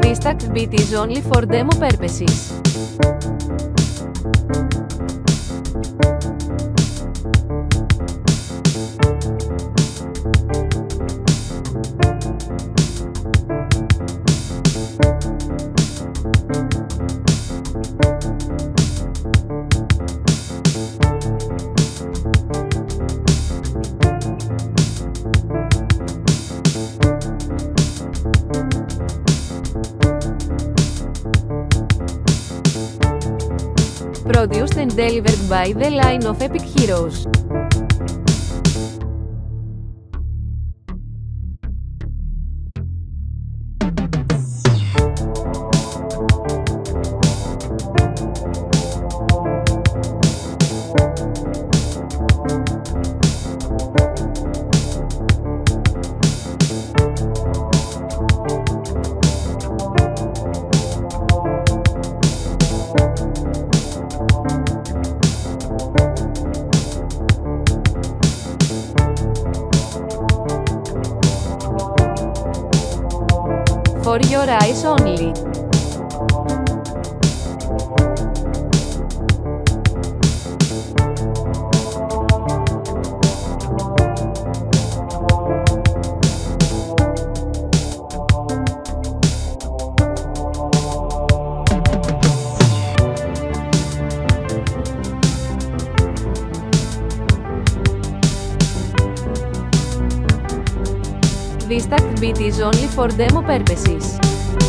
This tagged bit is only for demo purposes. Produced and delivered by the line of Epic Heroes. For your eyes only. This tagged bit is only for demo purposes.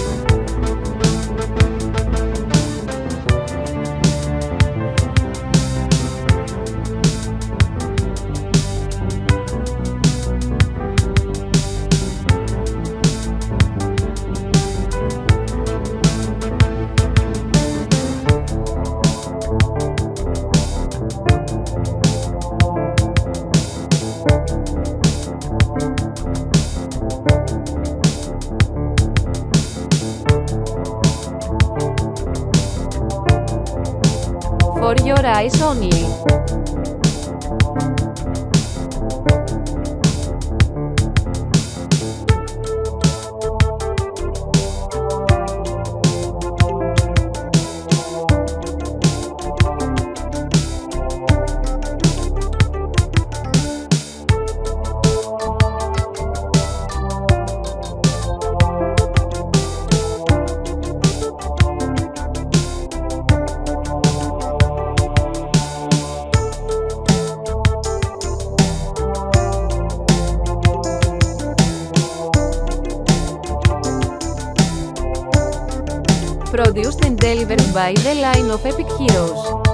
For your eyes only. Produced and delivered by the line of Epic Heroes.